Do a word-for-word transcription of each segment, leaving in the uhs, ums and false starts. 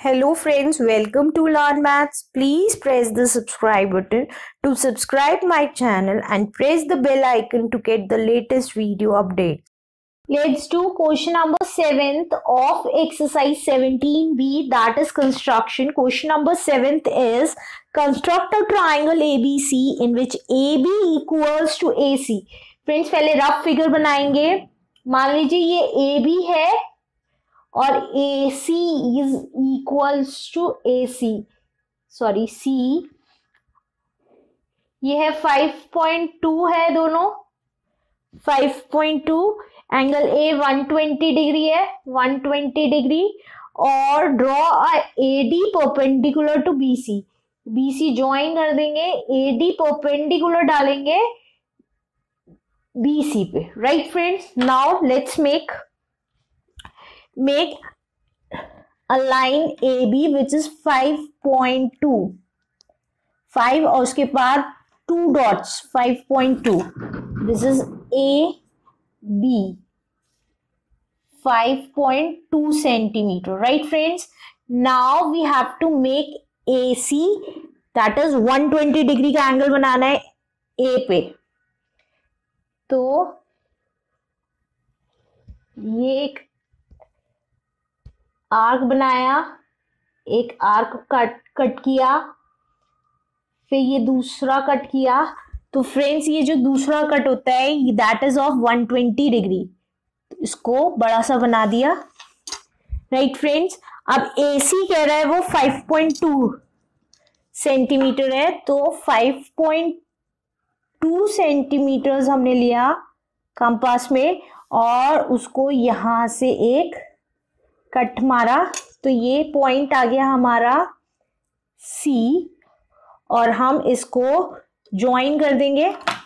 Hello friends, welcome to Learn Maths. Please press the subscribe button to subscribe my channel and press the bell icon to get the latest video update. Let's do question number seventh of exercise seventeen B, that is construction. Question number seventh is construct a triangle A B C in which A B equals to A C. Friends, पहले rough figure बनाएंगे. मान लीजिए ये A B है और A C is equals to A C, sorry C, ये है five point two है दोनों, five point two. Angle A one twenty degree है, वन ट्वेंटी डिग्री. और draw a A D perpendicular to B C. B C join कर देंगे, A D perpendicular डालेंगे B C पे. Right friends, now let's make make a line A B which is five point two. Five और उसके बाद two dots, five point to. This is A B, five point two centimetre. Right friends, now we have to make A C, that is one twenty degree का angle बनाना है A पे. तो ये एक आर्क बनाया, एक आर्क कट कट किया, फिर ये दूसरा कट किया. तो फ्रेंड्स, ये जो दूसरा कट होता है that is of one twenty degree. तो इसको बड़ा सा बना दिया. राइट फ्रेंड्स, अब A C कह रहा है वो फाइव पॉइंट टू सेंटीमीटर है, तो फाइव पॉइंट टू सेंटीमीटर हमने लिया कंपास में और उसको यहां से एक कट मारा. तो ये पॉइंट आ गया हमारा C और हम इसको ज्वाइन कर देंगे.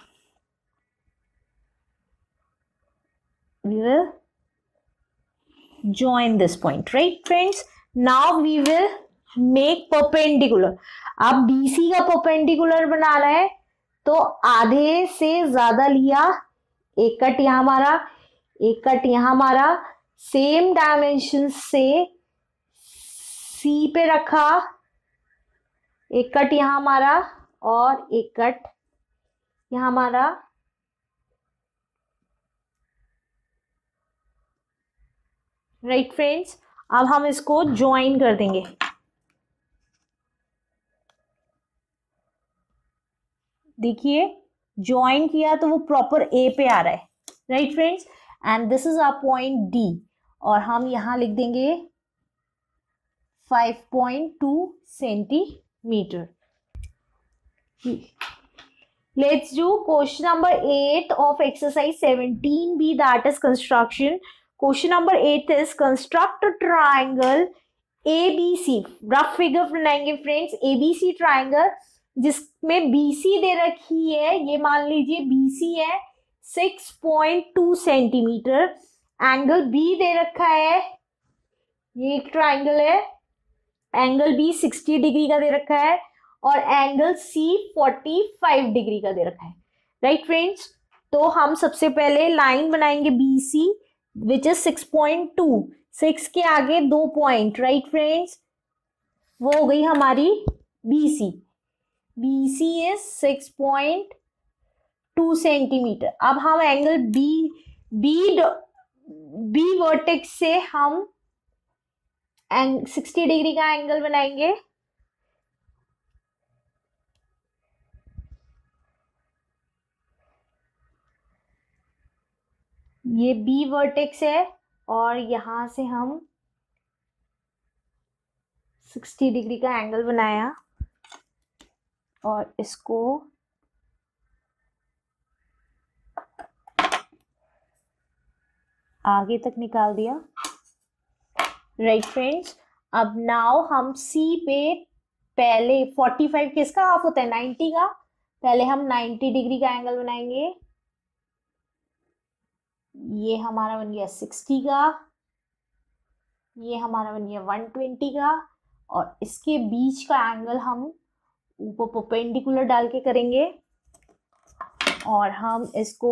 We will join this point, right friends? Now we will make perpendicular. अब B C का perpendicular बनाना है तो आधे से ज्यादा लिया, एक कट यहां मारा, एक कट यहां मारा, सेम डायमेंशन से C पे रखा, एक कट यहां मारा और एक कट यहां मारा. राइट फ्रेंड्स, अब हम इसको ज्वाइन कर देंगे. देखिए ज्वाइन किया तो वो प्रॉपर A पे आ रहा है. Right friends, and this is our point D और हम यहां लिख देंगे five point two centimetre. Let's do question number eight of exercise seventeen B, that is construction. Question number eight is construct a triangle A B C. Rough figure बनाएंगे friends. A B C triangle जिसमें B C दे रखी है, ये मान लीजिए B C है six point two centimetre. Angle B दे रखा है, ये एक ट्राइंगल है, एंगल B सिक्सटी डिग्री का दे रखा है और angle C forty five degree का दे रखा है. राइट फ्रेंड्स, तो हम सबसे पहले लाइन बनाएंगे B C which is six point two. Six के आगे दो पॉइंट. राइट फ्रेंड्स, वो हो गई हमारी B C. B C is six point two centimetre. अब हम angle B B B vertex से हम सिक्सटी डिग्री का एंगल बनाएंगे. ये B वर्टेक्स है और यहां से हम सिक्सटी डिग्री का एंगल बनाया और इसको आगे तक निकाल दिया. राइट फ्रेंड्स, अब नाउ हम C पे पहले फोर्टी फाइव किसका हाफ होता है, नाइंटी का. पहले हम नाइंटी डिग्री का एंगल बनाएंगे. ये हमारा बन गया सिक्सटी का, ये हमारा बन गया वन ट्वेंटी का और इसके बीच का एंगल हम ऊपर परपेंडिकुलर डाल के करेंगे और हम इसको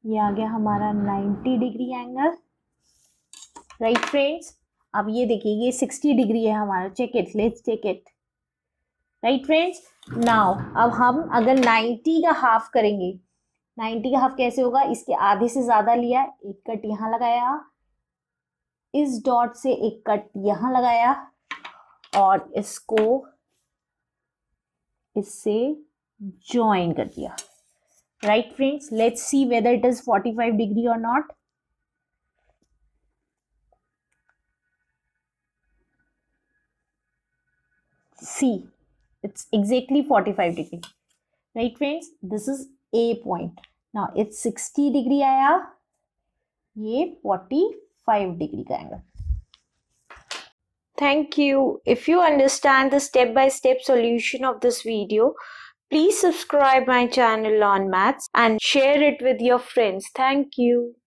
ये आ गया हमारा ninety degree angle, right friends. अब ये देखिए ये सिक्सटी डिग्री है हमारा, check it, let's check it, right friends. Now अब हम अगर नाइन्टी का हाफ करेंगे, नाइन्टी का हाफ कैसे होगा, इसके आधे से ज्यादा लिया, एक कट यहाँ लगाया, इस डॉट से एक कट यहाँ लगाया और इसको इससे ज्वाइन कर दिया, right friends. Let's see whether it is forty five degree और not. See it's exactly forty-five degree, right friends, this is A point. Now it's sixty degree आया, ये forty-five degree का एंगल। Thank you. If you understand the step-by-step solution of this video, please subscribe my channel on Maths and share it with your friends. Thank you.